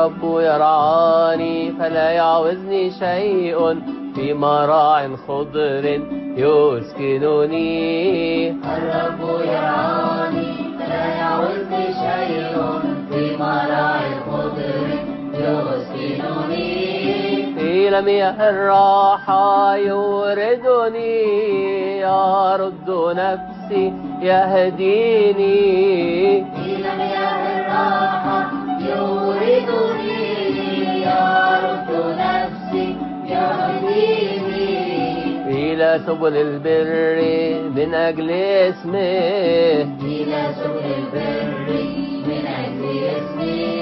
الرب يرعاني فلا يعوزني شيء، في مراع خضر يسكنني. الرب يرعاني فلا يعوزني شيء، في مراع خضر يسكنني. إلى مياه الراحة يوردني، يرد نفسي يهديني. إلى مياه الراحة يوردني، يرد نفسي يهديني. إلى سبل البر من أجل اسمه، إلى سبل البر من أجل اسمه.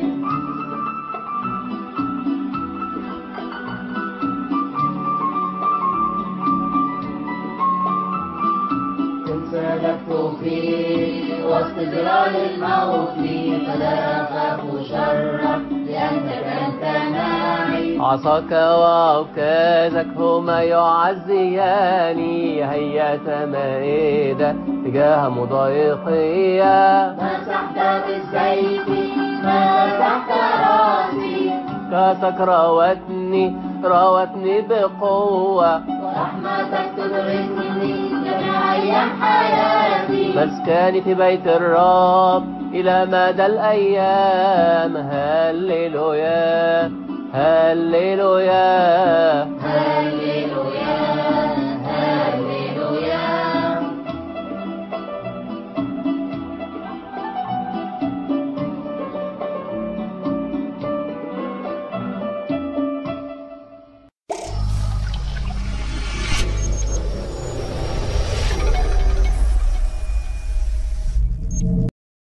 سلكت في وسط ظلال الموت، فلا أخاف شرا لأنك أنت معي. عصاك وعكازك هما يعزياني، هيأت مائدة تجاه مضايقية. مسحت بالزيت مسحت راسي، كاسك راوتني بقوة، ورحمتك تدركني جميع أيام حياتي. مسكاني في بيت الرب إلى مدى الأيام. هللويا هللويا